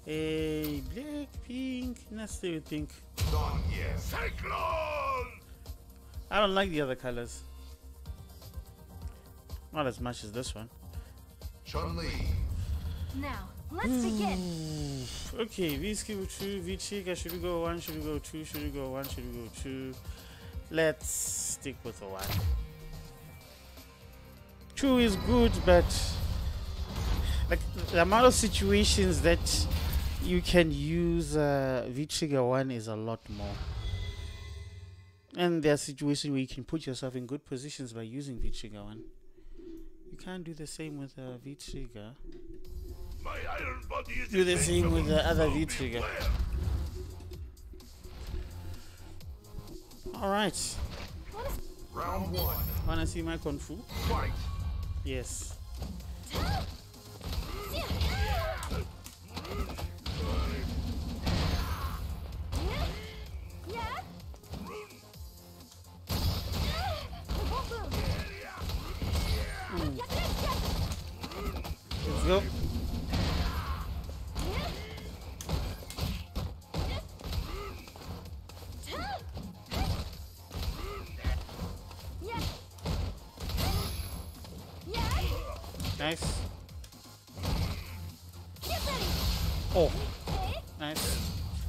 A black, pink. Let's see what you think. Cyclone! I don't like the other colors. Not as much as this one. Chun-Li. Now, let's begin. Okay, V-Skill 2, V-Chica. Should we go 1? Should we go 2? Should we go 1? Should we go 2? Let's stick with the 1. 2 is good, but like the amount of situations that you can use V-Trigger 1 is a lot more. And there are situations where you can put yourself in good positions by using V-Trigger 1. You can't do the same with V-Trigger. My iron body is Do the same with the other V-Trigger. Alright. Round 1. Wanna see my Kung Fu? Fight. Yes. Let's go. Nice. Oh, nice.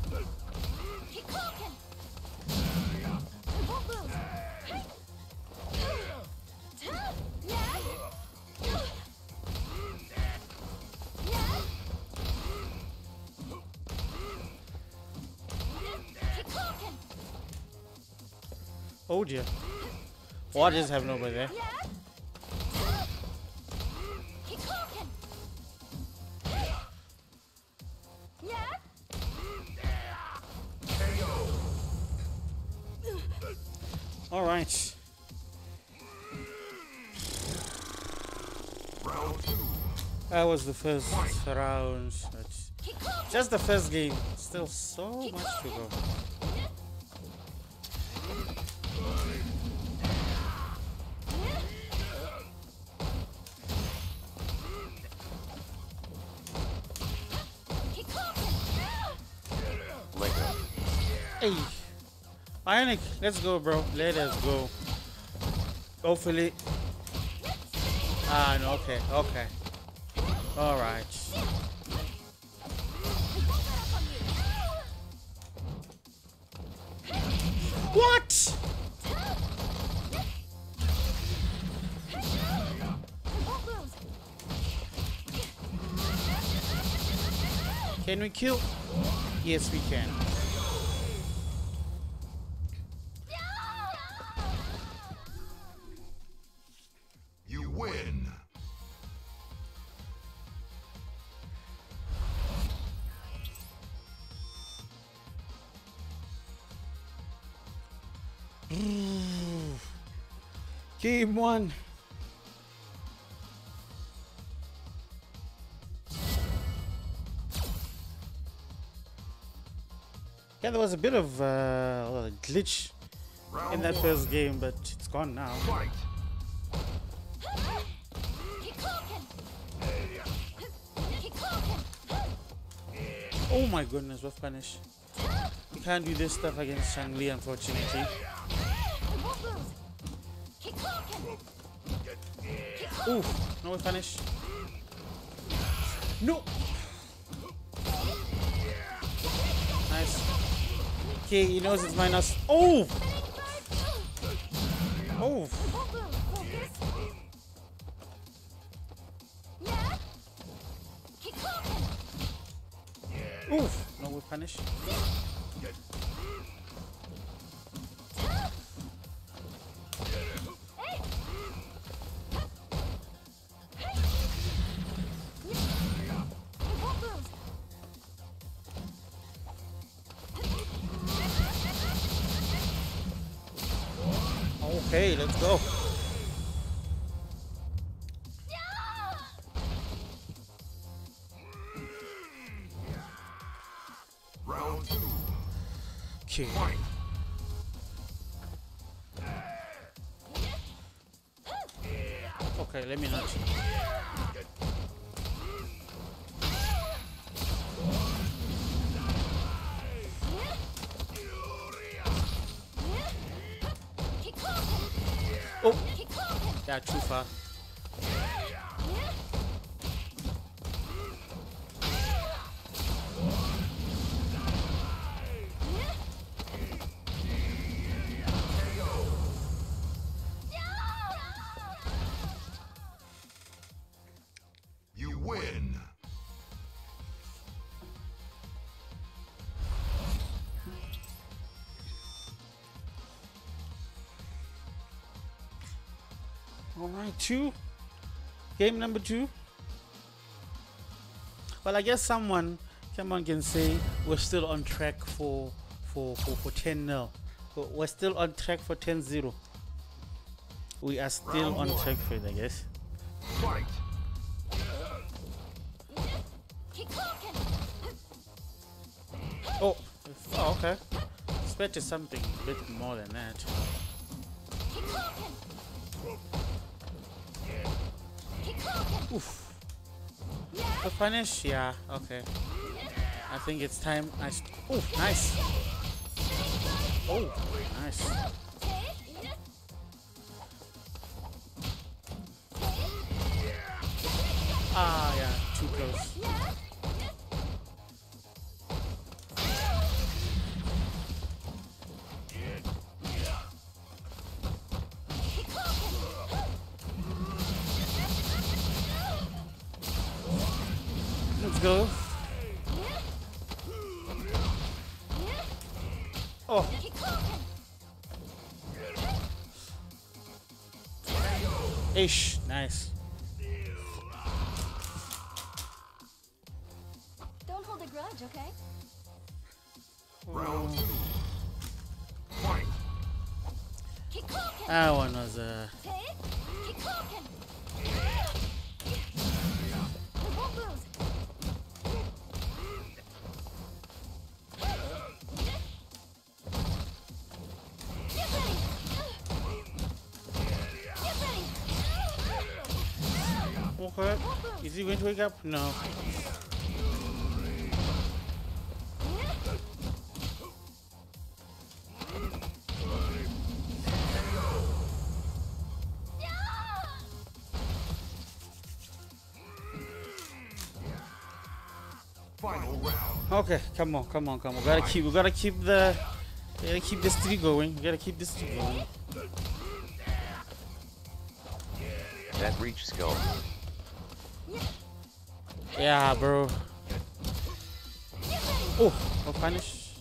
Oh dear. What is happening over there? All right. Round 2. That was the first round. But just the first game. Still so much to go. Hey, Ionic, let's go, bro. Let us go. Hopefully. Ah, no, okay, okay. All right. What? Can we kill? Yes, we can. You win. Game 1. Yeah, there was a bit of a glitch in that first game, but it's gone now. Fight. Oh my goodness, rough punish. You can't do this stuff against Chun-Li, unfortunately. Ooh, no punish. No! Nice. Okay, he knows it's minus. Oh! Oh! Oof! No will punish. Okay, let's go. Round 2. Okay. Fight. Okay, let me not. Yeah, too far. You win. All right, game number 2. Well, I guess someone can say we're still on track for 10-0. We're still on track for 10-0. We are still on track for it, I guess. Fight. Oh, okay. Expected something a bit more than that. Oof. The punish? Yeah, okay. I think it's time. Oh, nice. Oh, nice. Ah, yeah, too close. Let's go. Oh. Ish, nice. Don't hold a grudge, okay? Round 2. Fight. That one was We won't lose. Get ready. Get ready. okay. Is he going to wake up? No. Final round. Okay, come on. We gotta keep this streak going. We gotta keep this streak going. That reach skill. Yeah, bro. Oh, no punish.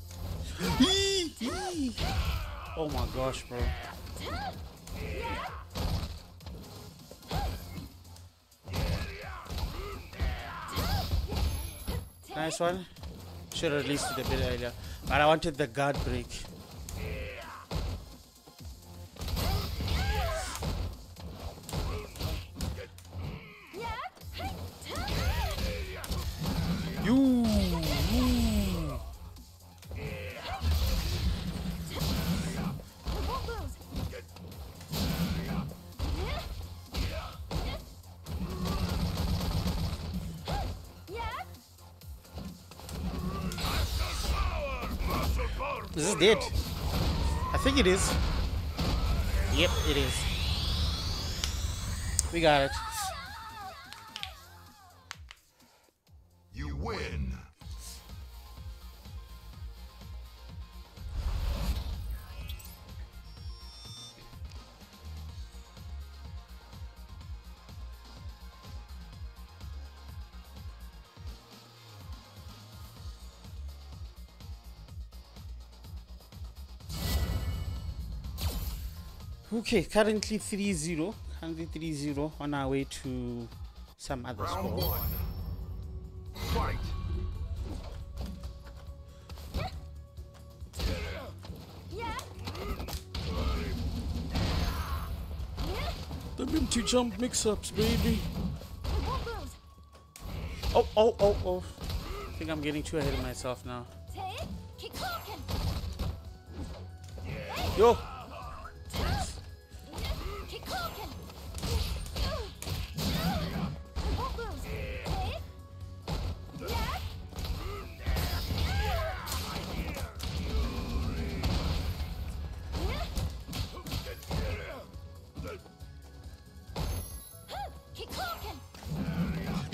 Oh my gosh, bro. Nice one. Should have released it a bit earlier. But I wanted the guard break. You. Is this dead? I think it is. Yep, it is. We got it. You win. Okay, currently 3-0. Currently 3-0 on our way to some other Round score. 1. Fight. The minty jump mix-ups, baby. Oh. I think I'm getting too ahead of myself now. Yo.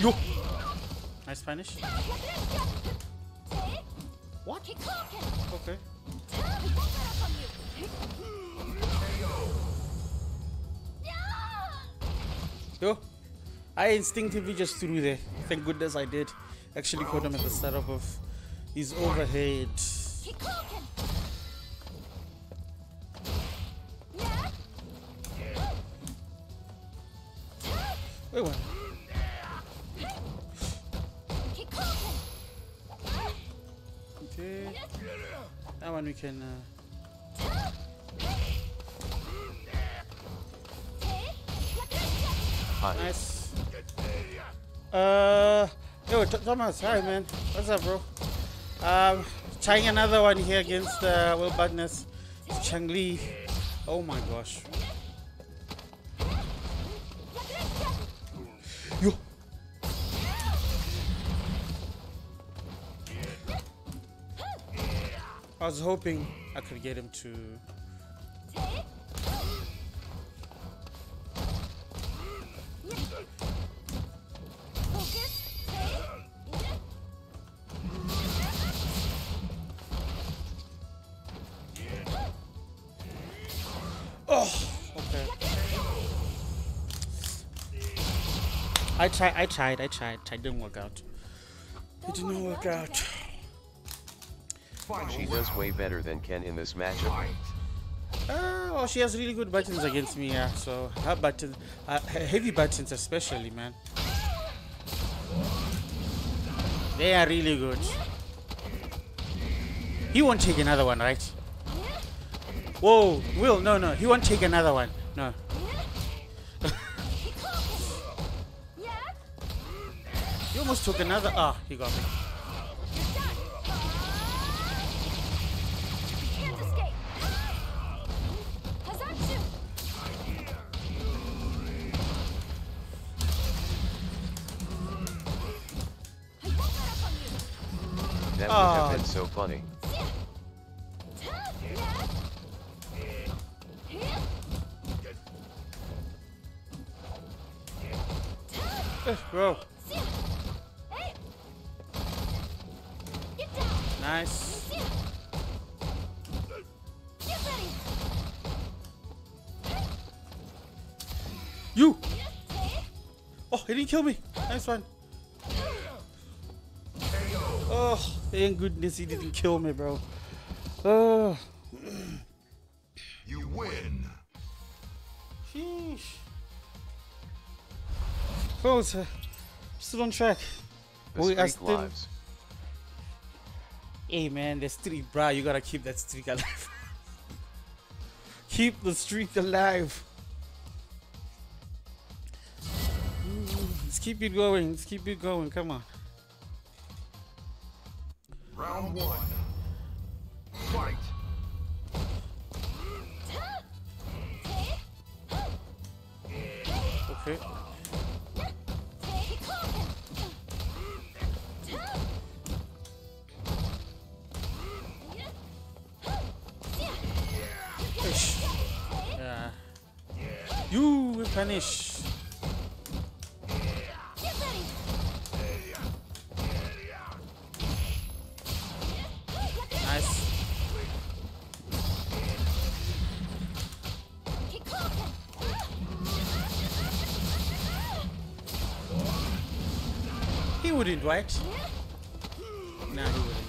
Yo. Nice punish. What? Okay. Yo. I instinctively just threw there. Thank goodness I did. Actually caught him at the setup of his overhead. Wait, what? Okay. That one we can. Nice. Yo, Thomas, hi man. What's up, bro? Trying another one here against Will Badness. Chang Li. Oh my gosh. Yo. I was hoping I could get him to. Oh, okay. I tried. It didn't work out. It didn't work out. Final She does round. way better than Ken in this matchup. Fight. Well, she has really good buttons against me, yeah. So her buttons, heavy buttons especially, man. They are really good. He won't take another one, right? Whoa, Will, no, he won't take another one. No. He almost took another. Ah, he got me. That would have been so funny. Bro. Nice. You. Oh, he didn't kill me. Nice one. Oh, thank goodness he didn't kill me, bro. Oh. You win. Sheesh. Folks, still on track. The We are streak still. lives. Hey man, the streak, bruh. You gotta keep that streak alive. Keep the streak alive. Let's keep it going. Let's keep it going. Come on. Round one. Fight. Okay. Ish. Yeah. You will punish. Nice. He wouldn't, right? Nah, he wouldn't.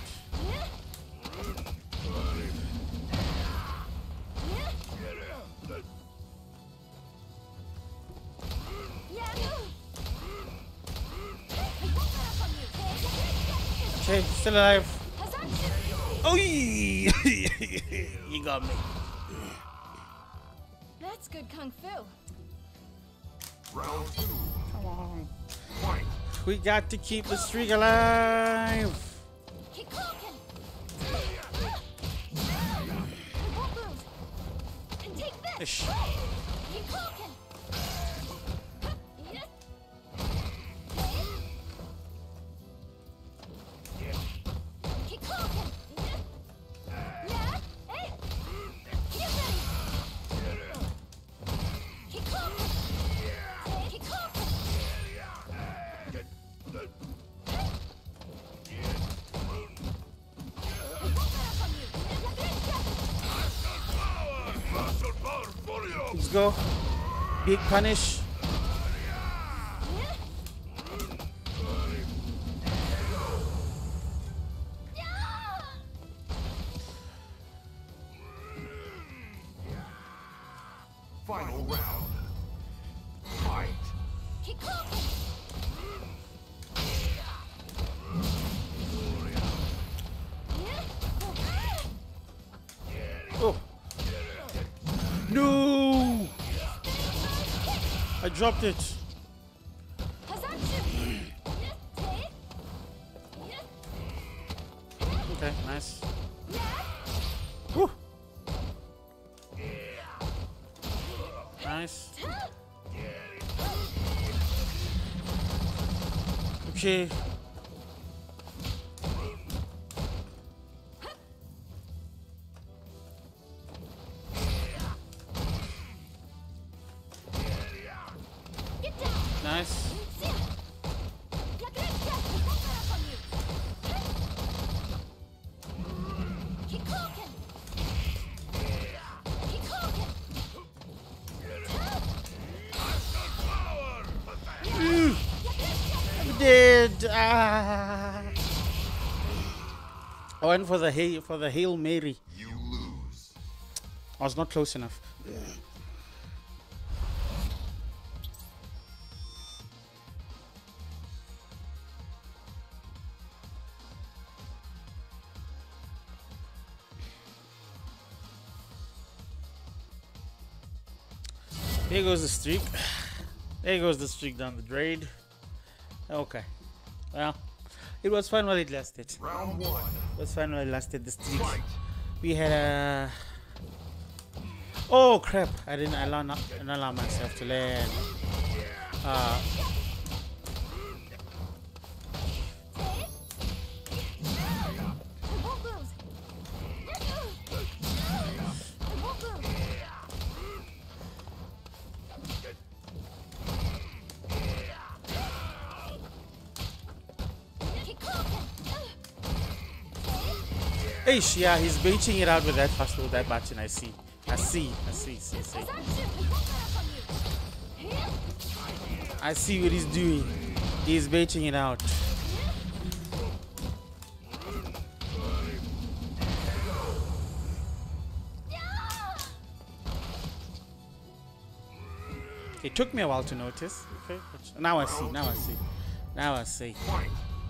Okay, still alive. Oh, you got me. That's good kung fu. Round two. Come on. Fight. We got to keep the streak alive. Keep cooking. It won't lose. And take this. Ish. Keep cooking. Yes. Keep cooking. Yeah. Hey. Get ready. Keep cooking. Keep cooking. go. Big punish. Final round. Fight. Oh. No! I dropped it. Okay, nice. Woo. Nice. Okay. Nice. I'm dead. Ah. I went for the Hail Mary. You lose. I was not close enough. There goes the streak. There goes the streak down the drain. Okay. Well, it was fun while it lasted. Round one. It was fun while it lasted. The streak. Fight. We had a. Oh crap! I didn't allow myself to land. Ish, yeah, he's baiting it out with that fast with that button. I see. I see what he's doing. He's baiting it out. It took me a while to notice. Okay, now I see. Now I see. Fight.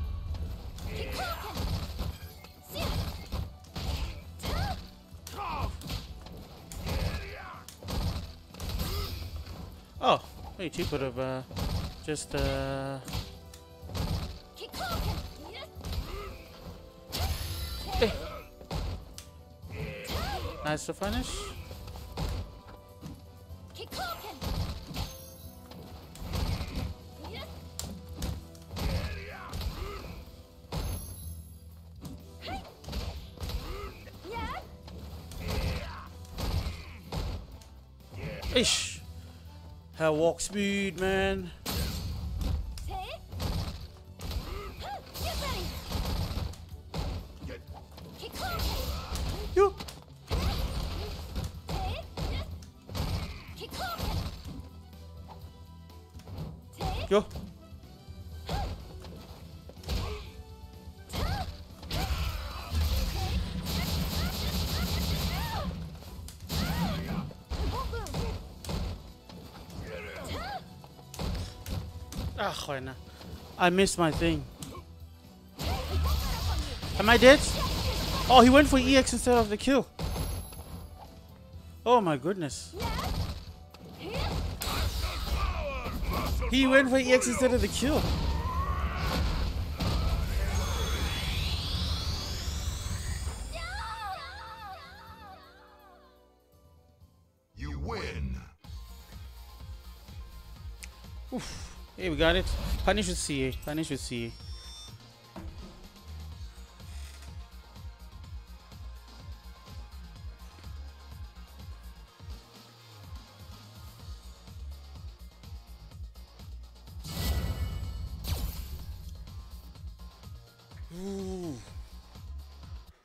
Oh, wait, you could have just Hey. Nice to finish. Ish. Her walk speed, man. You. Yo. Ah, Juana. I missed my thing. Am I dead? Oh, he went for EX instead of the kill. Oh my goodness. He went for EX instead of the kill. You win. Oof. Hey, we got it. Punish with CA. Punish with CA. Ooh.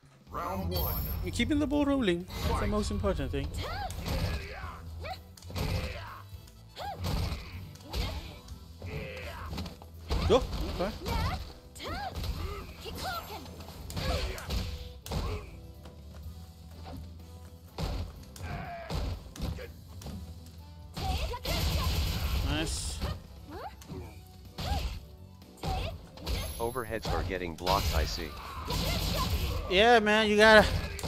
Round one. We're keeping the ball rolling. That's the most important thing. Yo, okay. Yeah. Keep talking. Nice. Overheads are getting blocked, I see. Yeah, man, you gotta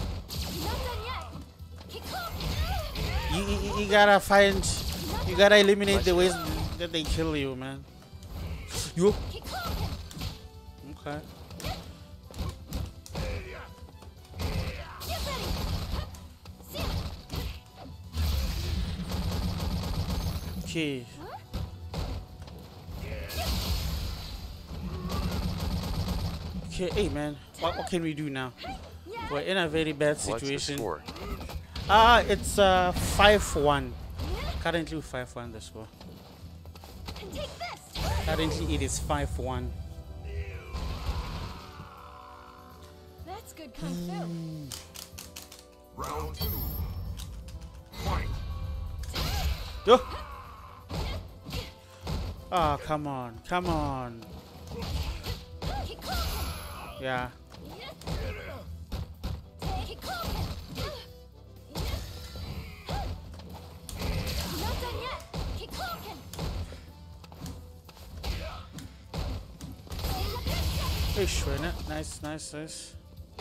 you gotta find, you gotta eliminate the ways that they kill you, man. You okay? Okay. Okay, hey man, what can we do now? We're in a very bad What's the situation. score? It's 5-1. Currently 5-1 the score. Currently it is 5-1. That's good kung fu. Round 2. Fight. Yo. Oh, come on, come on. Yeah. Ish, nice, nice, nice.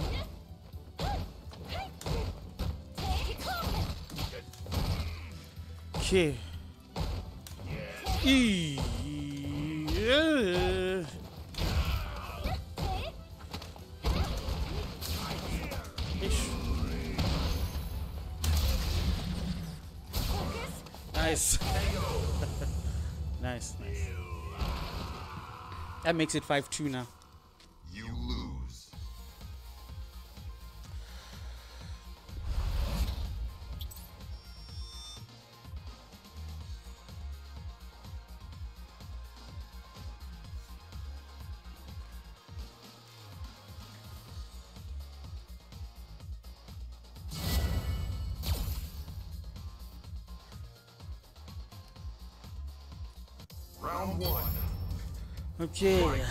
Okay. Yeah. Ish. Nice. Nice, nice. That makes it 5-2 now. You lose. Round 1. Okay.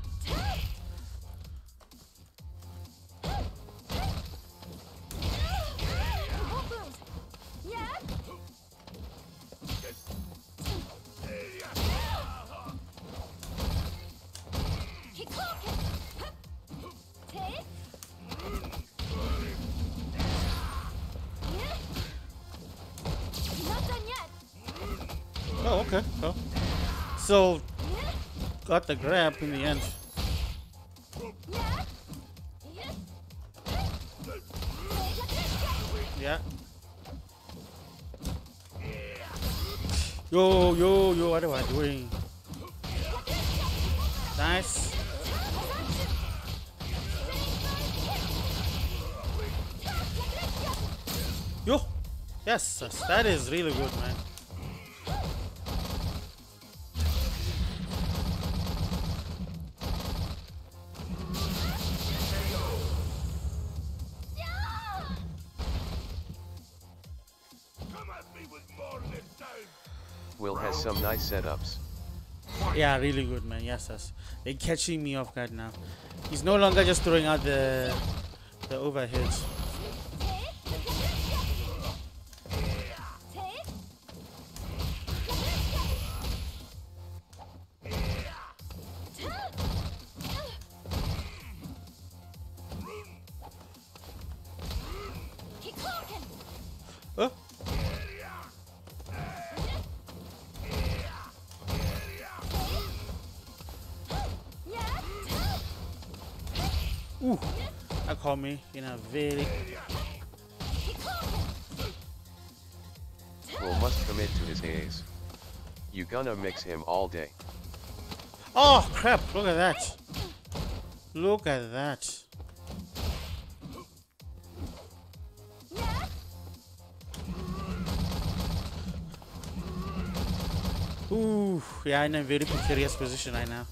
Oh, okay. Oh. So, got the grab in the end. Yeah. Yo, yo, yo, what am I doing? Nice. Yo. Yes, that is really good, man. Will has some nice setups. Yeah, really good, man. Yes, yes. They're catching me off guard now. He's no longer just throwing out the overheads. Oh. Ooh, that caught me in a very... Will must commit to his A's. You gonna mix him all day. Oh, crap. Look at that. Look at that. Ooh, yeah, I'm in a very precarious position right now.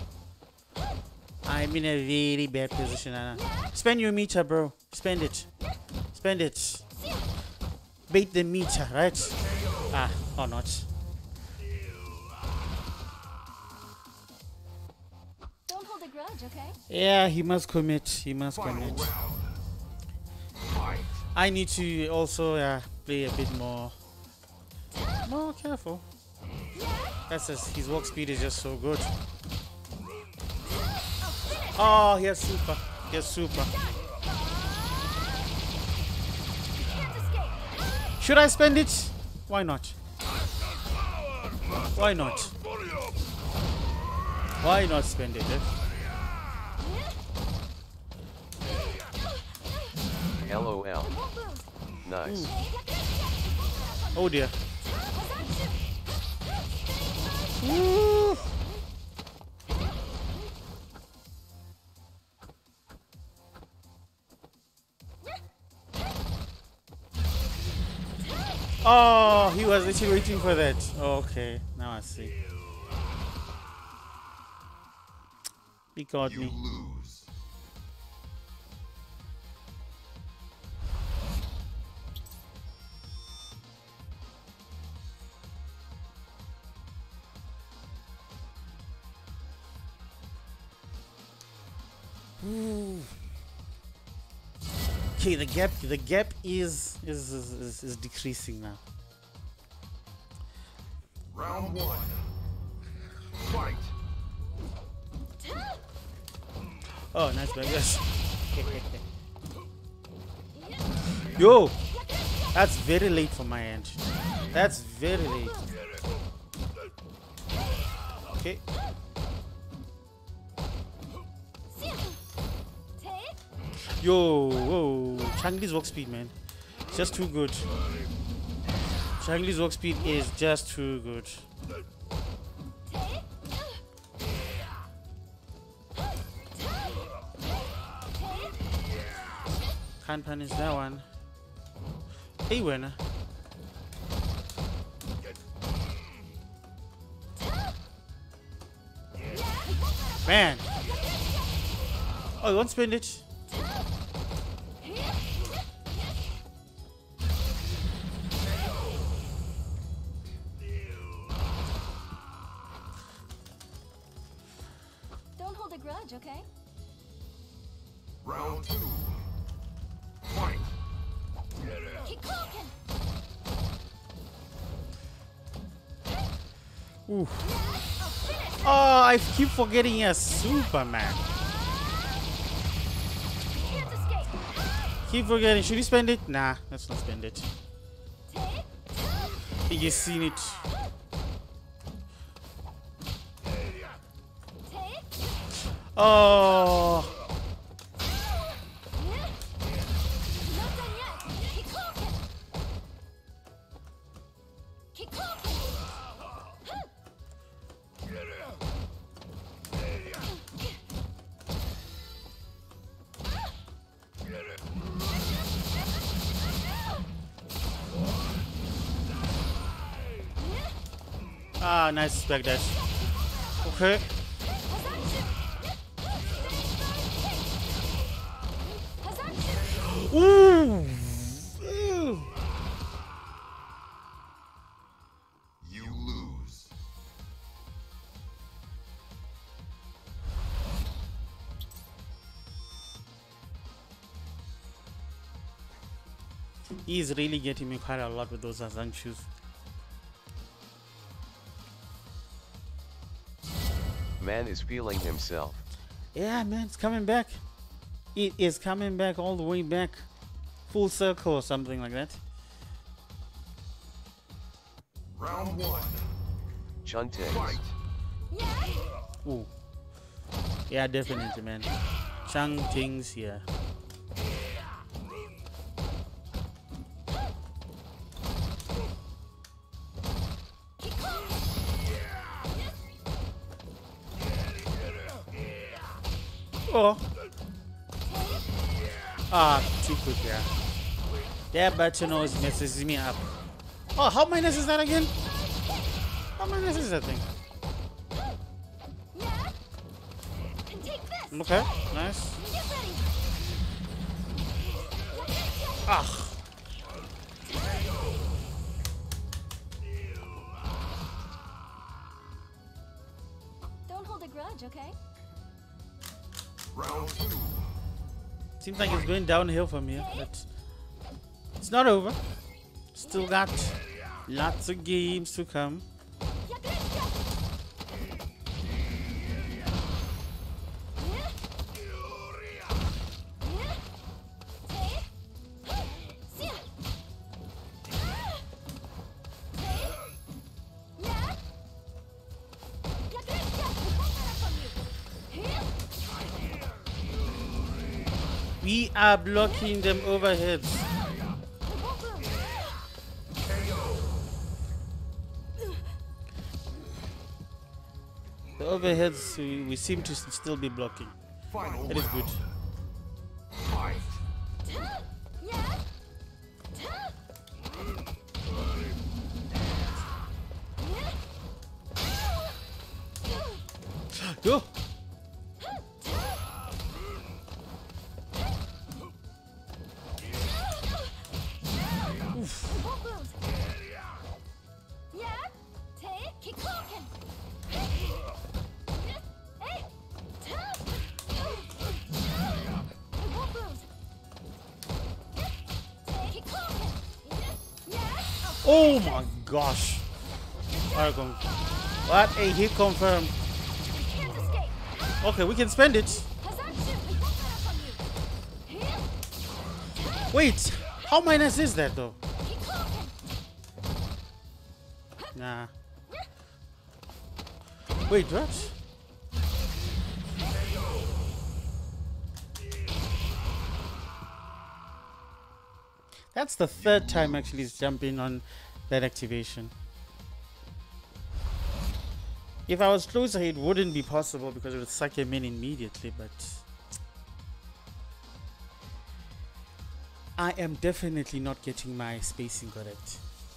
I'm in a very bad position right now. Spend your meter, bro. Spend it. Spend it. Bait the meter, right? Ah, or not. grudge, okay? Yeah, he must commit. He must Final commit. round. Fight. I need to also play a bit more careful. That's just, his walk speed is just so good. Oh, he has super. He has super. Can't escape. Should I spend it? Why not? Why not? Why not spend it? LOL. Won't lose. Nice. Oh dear. Woo. Oh, he was actually waiting for that. Okay, now I see. He got You me. lose. Okay, the gap is decreasing now. Round one. Fight. Oh, nice back. Yes. Yo, that's very late for my end. That's very late. Okay. Yo, whoa, Changli's walk speed, man. It's just too good. Changli's walk speed is just too good. Can't punish that one. Hey, winner. Man. Oh, you won't spend it? Don't hold a grudge, okay? Round two. Fight. Keep talking. Ooh. Oh, I keep forgetting he has Superman. Can't escape. Keep forgetting. Should we spend it? Nah, let's not spend it. You seen it. Oh. Not done yet. Keep talking. Keep talking. Ah, nice back dash. Okay. Ooh. Ew. You lose. He's really getting me quite a lot with those Azan shoes. Man is feeling himself. Yeah, man, it's coming back. It is coming back all the way back. Full circle or something like that. Round one. Chuntays. Fight. Ooh. Yeah, definitely, man. Chang Ting's here. Oh. Ah, too quick, yeah. That button always messes me up. Oh, how minus is that again? How minus is that thing? And take this. Okay, nice. Get ready. Ah. Don't hold a grudge, okay? Round 2. Seems like it's going downhill from here, but it's not over. Still got lots of games to come. We are blocking them overheads. The overheads we seem to still be blocking. Final That is good. Fight. Go! Oh my gosh! Argon. What a hit confirmed. Okay, we can spend it. Wait, how minus is that though? Nah. Wait, what? That's the third time actually he's jumping on that activation. If I was closer, it wouldn't be possible because it would suck him in immediately, but I am definitely not getting my spacing correct.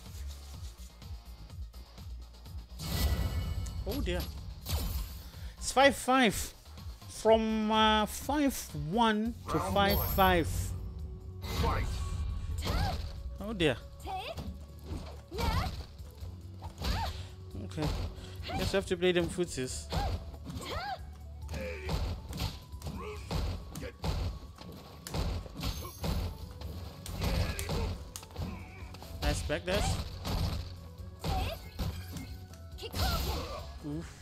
Oh dear. It's 5-5. From 5-1 to 5-5. Fight. Oh dear. Okay. Guess I have to play them footsies. Nice backdash. Oof.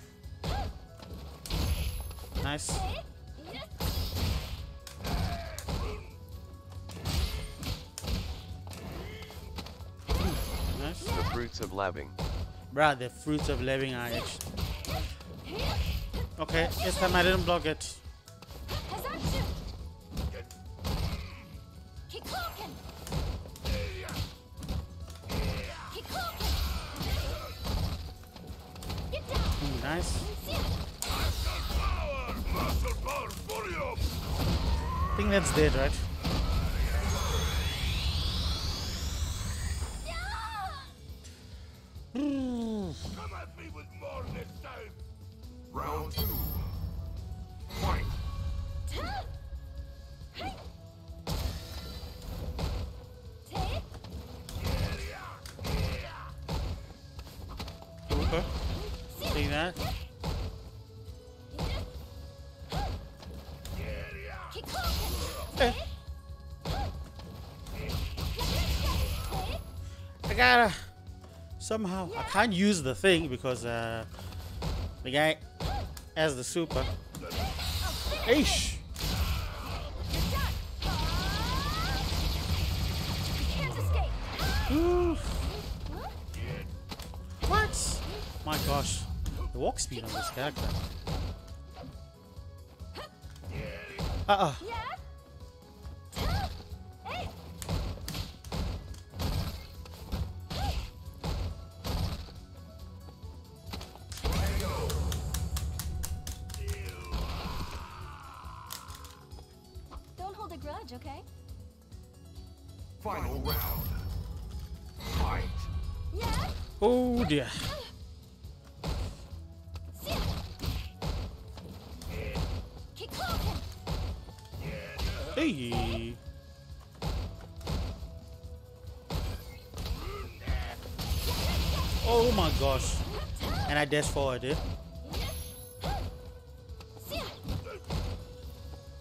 Nice. Nice. The fruits of labbing. Bruh, the fruits of living are edge. Okay, this time I didn't block it. Ooh, nice. I think that's dead, right? Come at me with more this time. Round 2. Fight. Okay. See that? Okay. I gotta somehow I can't use the thing because the guy has the super. Eish. Oof. What? My gosh. The walk speed on this character. Don't hold a grudge, okay? Final round. Fight. Yeah. Oh dear. Hey. Oh my gosh. And I dash forward, eh?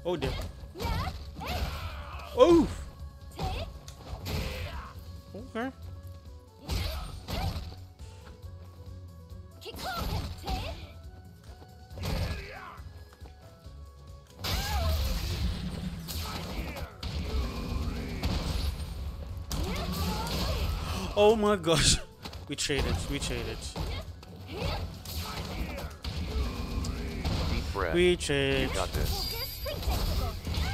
Oh dear. Yeah. Oh. Take. Okay. Kick open. Take. Oh my gosh. We traded. We traded. Deep breath. We You traded. got this. Focus. Predictable.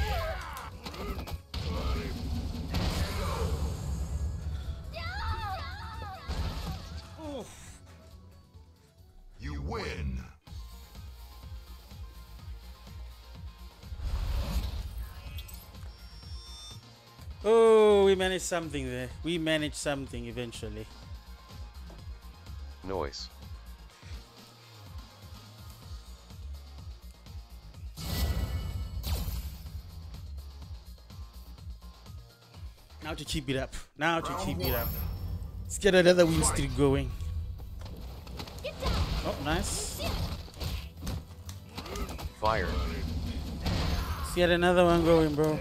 You win. Oh, we managed something there. We managed something eventually. Noise. Now to keep it up. Now to keep it up. Let's get another win streak going. Get down. Oh, nice. Fire. Let's get another one going, bro.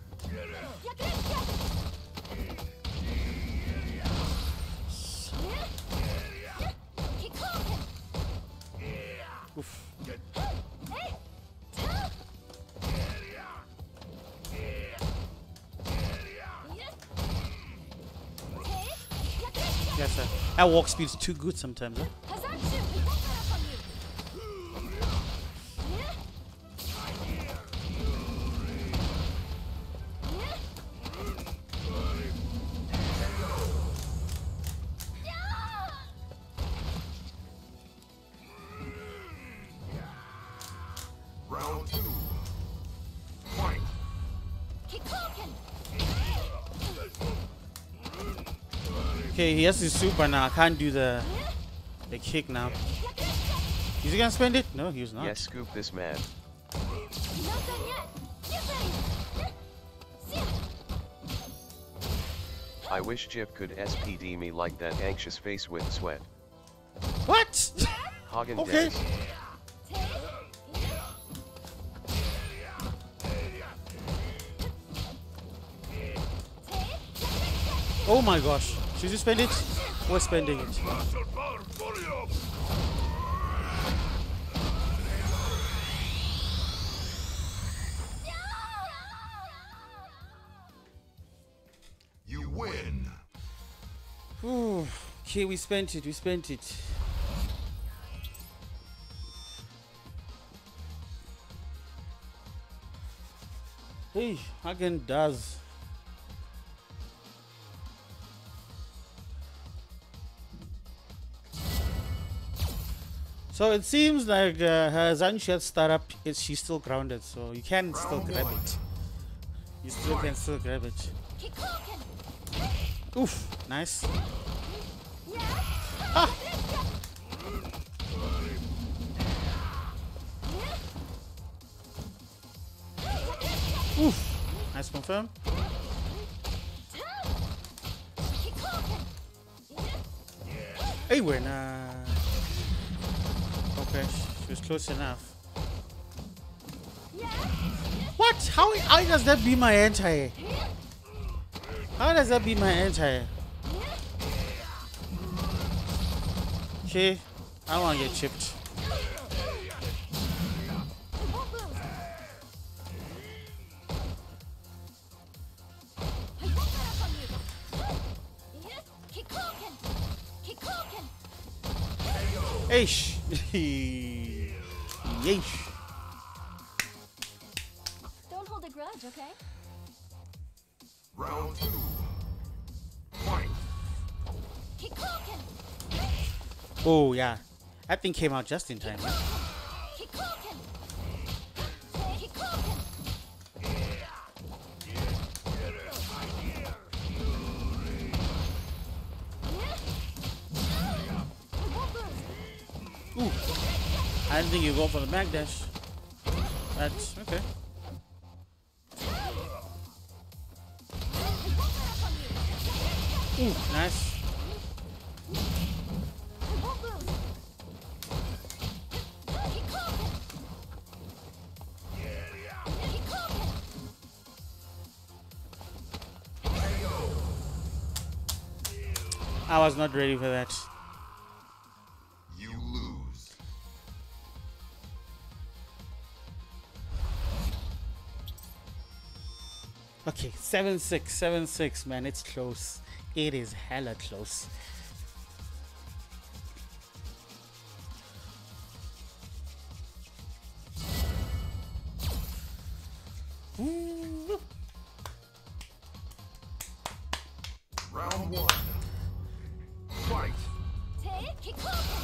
Kick open. Oof. Hey. Yes, sir. That walk speed's too good sometimes, huh? Round 2. Fight. Okay, he has his super now. I can't do the kick now. Is he gonna spend it? No, he's not. Yes, scoop this man. I wish Jip could SPD me like that anxious face with sweat. What? Hagen Okay. Dazs. Oh my gosh. Should you spend it? We're spending it. Martial power, volume. You win. Ooh, okay, we spent it. We spent it. Hey, Hagen does. So it seems like her Zanshed startup is she's still grounded, so you can still grab it. You still can still grab it. Oof, nice. Ah. Oof, nice confirm. Hey, we're not. Okay, she was close enough. What? How does that be my anti? How does that be my anti? Okay, I don't want to get chipped. Eish. Yeesh. Don't hold a grudge, okay? Round 2. Fight. Oh yeah, that thing came out just in time. Ooh, I didn't think you go for the back dash. That's okay. Ooh, nice. I was not ready for that. You lose. Okay, 7-6, 7-6, man. It's close. It is hella close. Ooh. Round one. Fight. Take Kikoken.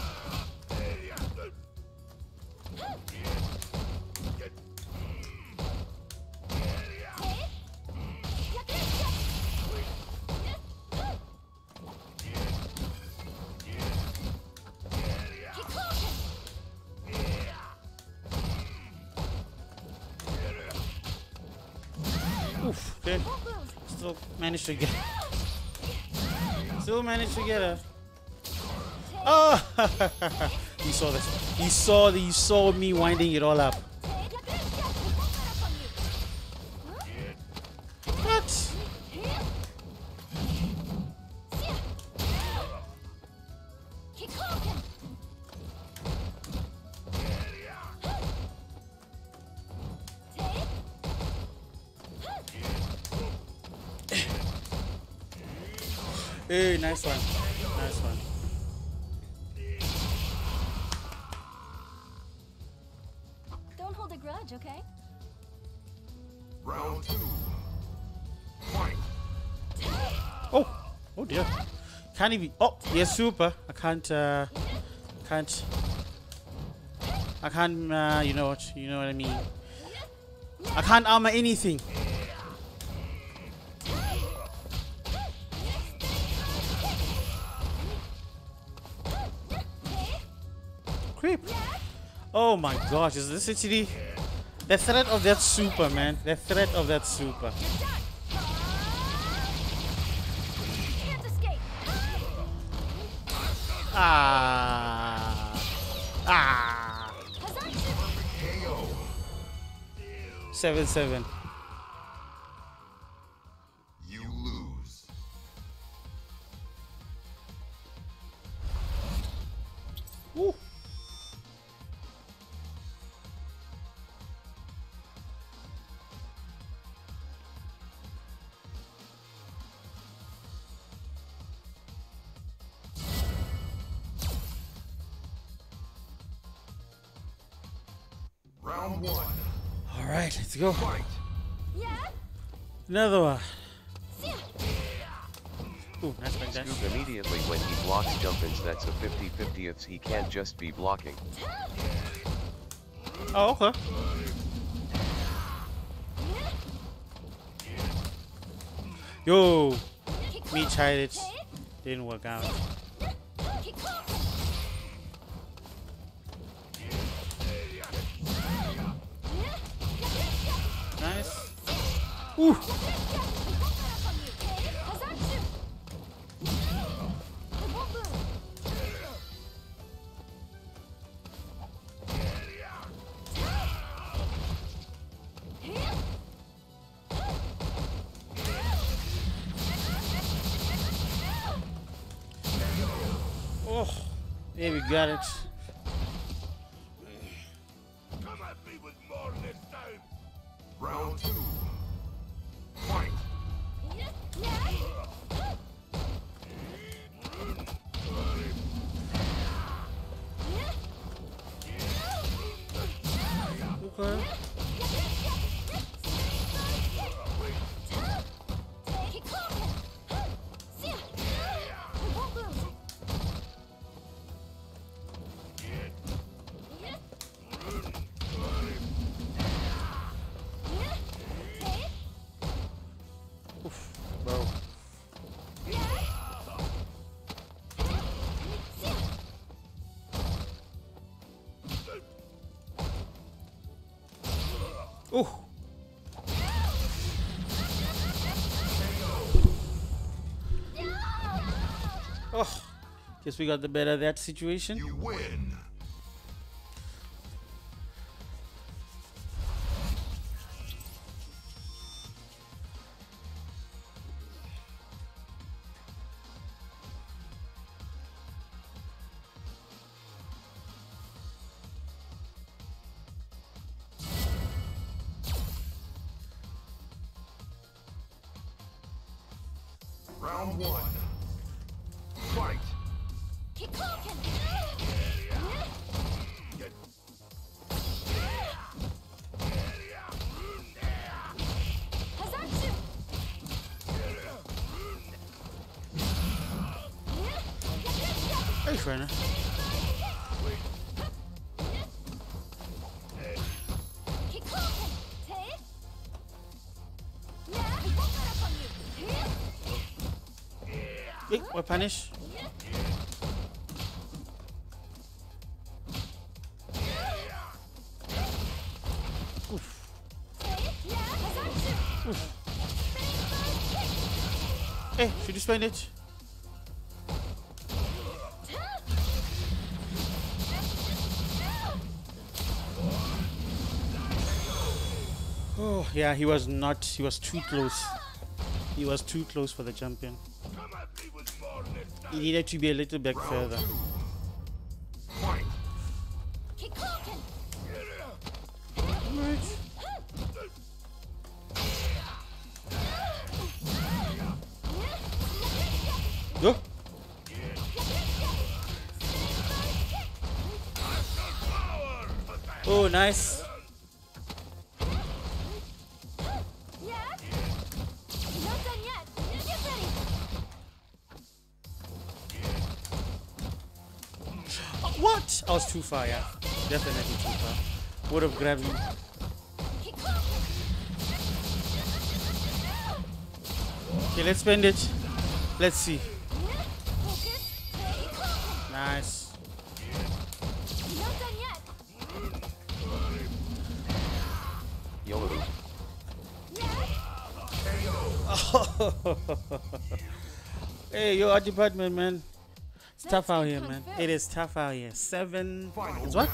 Oof, okay. Still managed to get. Still managed to get her. Oh! You saw this. You saw me winding it all up. What? Hey, nice one. Nice one. Don't hold a grudge, okay? Round two. Fight. Oh! Oh dear. Can't even. Oh, yes, super. I can't. You know what? You know what I mean. I can't armor anything. Creep. Oh my gosh, is this actually the threat of that super, man? The threat of that super. Can't escape. Ah. Ah. Hazatsu. 7-7. You lose. Woo. Round one. All right, let's go. Fight. Yeah? Another one. See ya. Ooh, nice bang dash. Scoop immediately when he blocks jump-ins, that's a 50-50. He can't just be blocking. Oh, okay. Yo, me tried it. Didn't work out. Nice. Ooh. Oh, there we got it. Come at me with more this time. Round two. Fight. Okay. Oof, bro. Ooh. Oh, guess we got the better of that situation. You win. Round one. Fight. Keep talking. Hazatsu. Hey, Frena. Keep talking. Tay. Yeah, I won't let up on you. Hey, we're punished. Hey, should you spend it? Oh, yeah, he was too close. He was too close for the champion. Come at me with more this time. He needed to be a little bit further. Fight. Keep talking. Go. Oh, nice. Yeah. Not done yet. Get ready. What? I was too far, yeah. Definitely too far. Would have grabbed him. Keep talking. Okay, let's spend it. Let's see. Focus. Keep talking. Nice. Not done yet. YOLO. Hey, yo, our department, man. It's tough out here, man. It is tough out here. 7. It's what?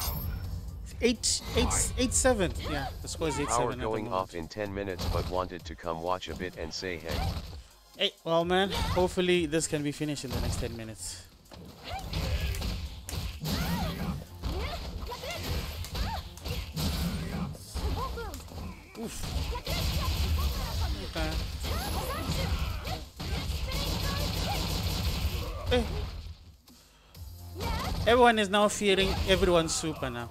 8-7. Yeah, the score is 8-7. Power at the going moment. off in 10 minutes, but wanted to come watch a bit and say hey. Hey, well, man, hopefully this can be finished in the next 10 minutes. Oof. Okay. Hey. Everyone is now fearing everyone's super now.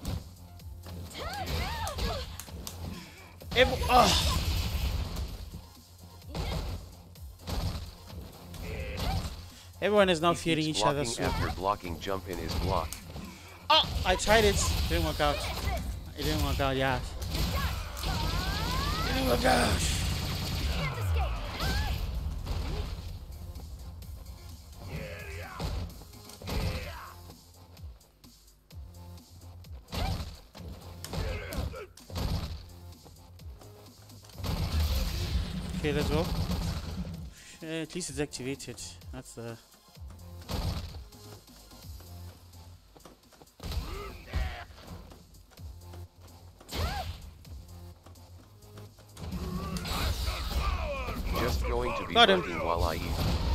Everyone is now He fearing keeps each other's blocking super. after blocking jump in his block. Oh, I tried it. Didn't work out. It didn't work out, yeah. Didn't work out. Okay, let's go. At least it's activated. That's the. Just going to be Got him. working while I eat.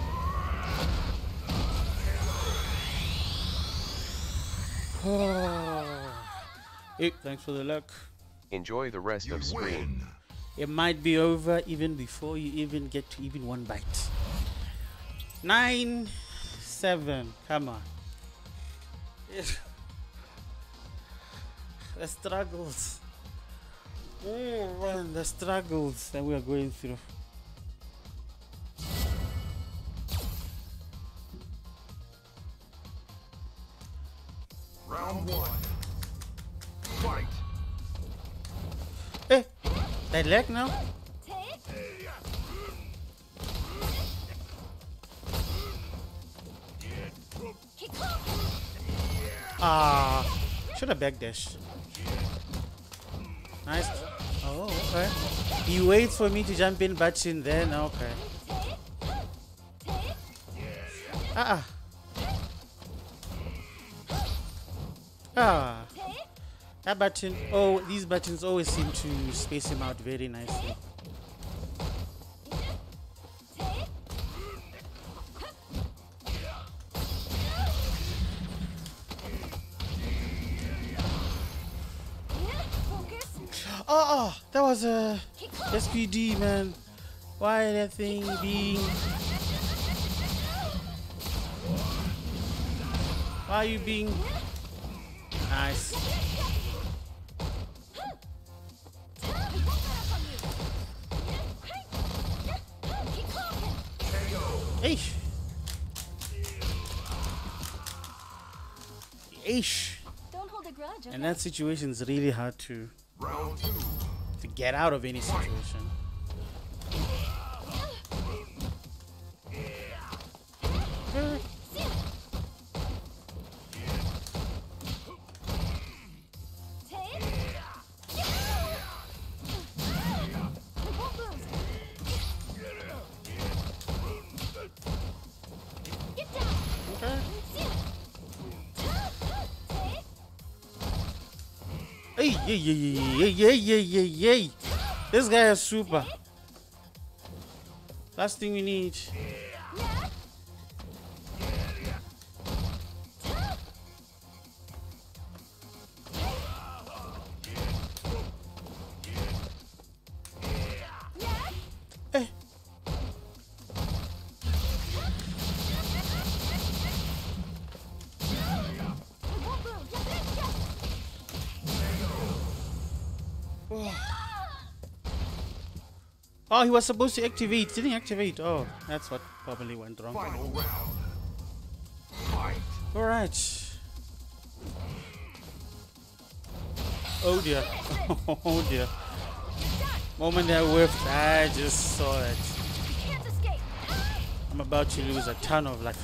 Hey, thanks for the luck. Enjoy the rest You of stream. win. It might be over even before you even get to even one bite. 9-7. Come on. The struggles. Oh man, the struggles that we are going through. Round one. Fight. Hey, that leg now? Ah, should have backdashed. Nice. Oh, okay. He waits for me to jump in, but in then okay. That button. Oh, these buttons always seem to space him out very nicely. Oh, that was a SPD, man. Why that thing being Why are you being nice? Eesh. Eesh. Don't hold a grudge, okay? And that situation is really hard to get out of any situation. Hey, yay. This guy is super. Last thing we need. Hey. Oh, he was supposed to activate. Didn't he activate? Oh, that's what probably went wrong. Final round. Fight. Alright. Oh dear. Oh dear. Moment I whiffed, I just saw that. Can't escape. I'm about to lose a ton of life.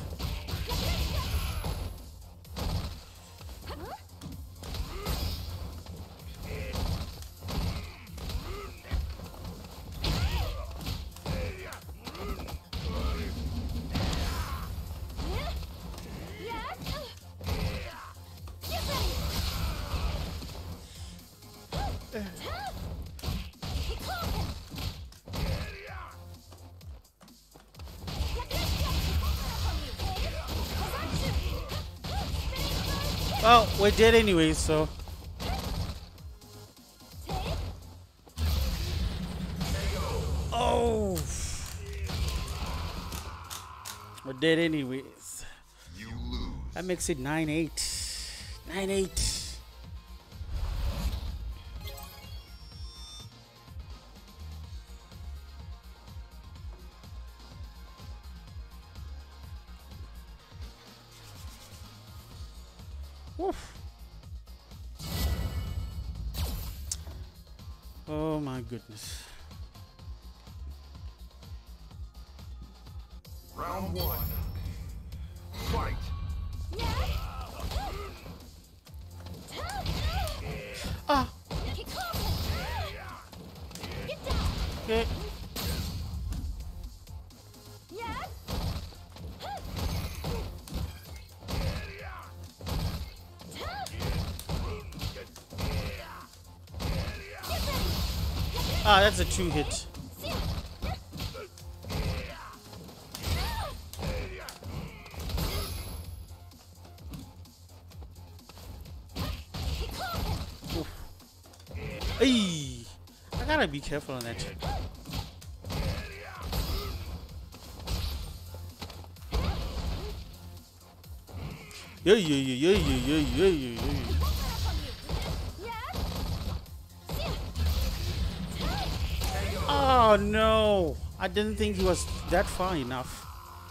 Well, we're dead anyway, so. Oh! We're dead anyways. You lose. That makes it 9-8. 9-8. Woof. Oh my goodness. Round one. Fight. Ah! Okay. Ah, that's a 2-hit. Hey, I gotta be careful on that. Yeah. Oh no, I didn't think he was that far enough.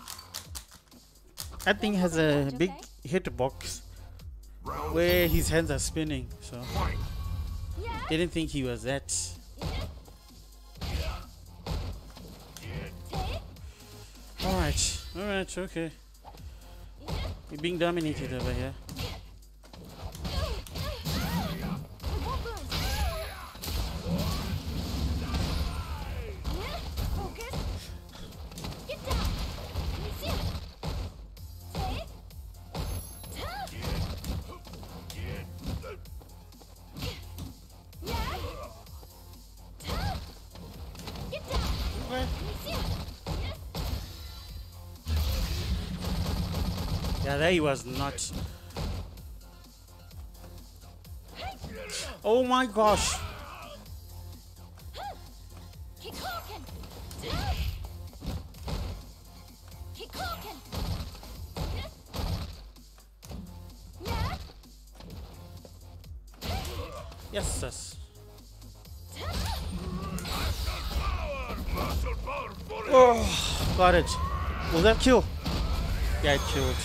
That thing has a big hitbox where his hands are spinning, so didn't think he was that. Alright, okay. We're being dominated over here. Yeah, there he was not. Oh my gosh. Yes, yes. Martial power for it. Oh, got it. Was that kill? Yeah, it killed.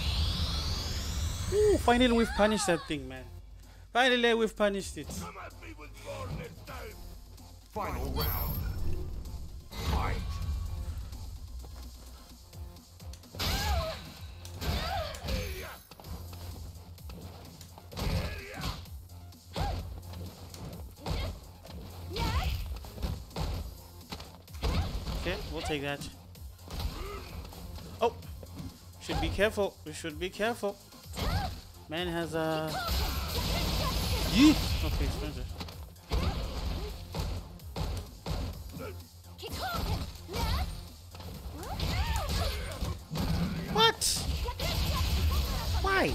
Ooh, finally we've punished that thing, man. Finally we've punished it. Come at me with more this time. Final round. Fight. Okay, we'll take that. Oh, should be careful. We should be careful. Man has a. Yee. Okay, Spencer. What? Why?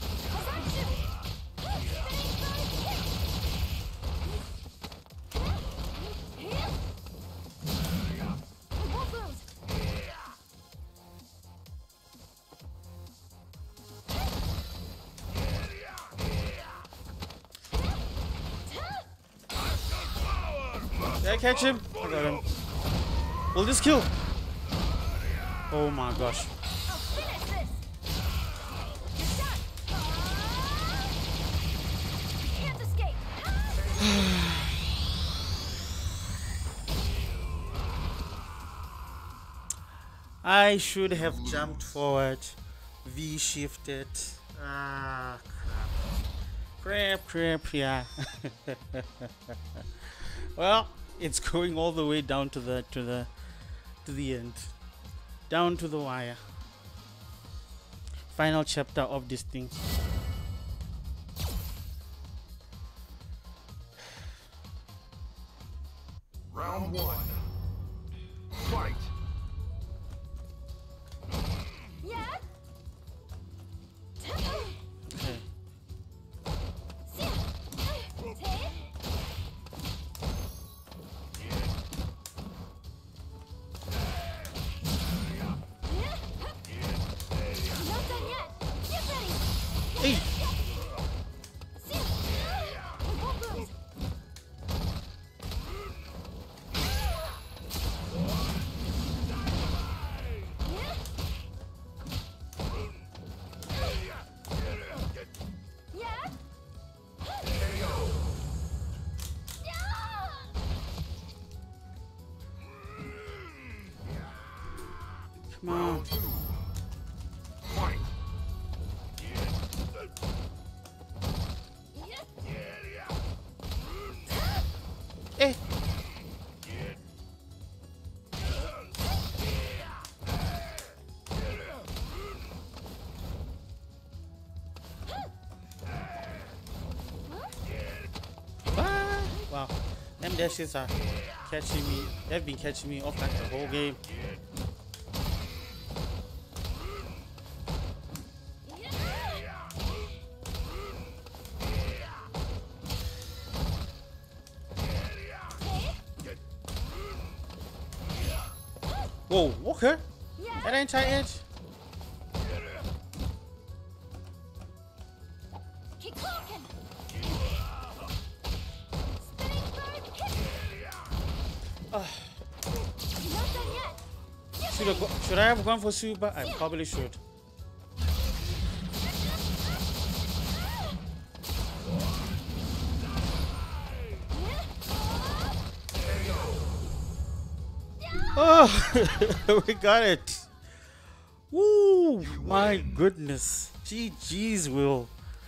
Did I catch him? I got him. Will this kill? Oh my gosh. I should have jumped forward, V shifted. Ah, crap, yeah. Well, it's going all the way down to the end, down to the wire. Final chapter of this thing. Round one. Fight. Okay. Hey. Come on. Fight. Eh. Ah, wow. Them dashes are catching me. They've been catching me off like the whole game. Whoa, okay. That ain't tight edge. Keep talking. Spinning bird kick. Not done yet. Should I have gone for super? I probably should. Oh, we got it. Woo, my goodness. GG's, Will.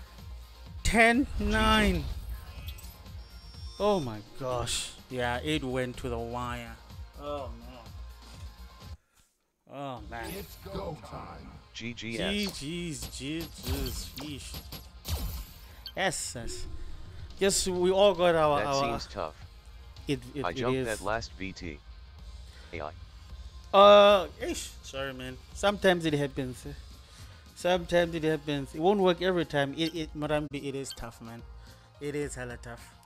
10-9. Oh my gosh. Yeah, it went to the wire. Oh no. Oh man. It's go time. GGS. GG's. Yeesh. Yes. Yes, we all got our. That seems tough. I jumped is. that last VT. AI. Sorry, man. Sometimes it happens. Sometimes it happens. It won't work every time. It Morambi, it is tough, man. It is hella tough.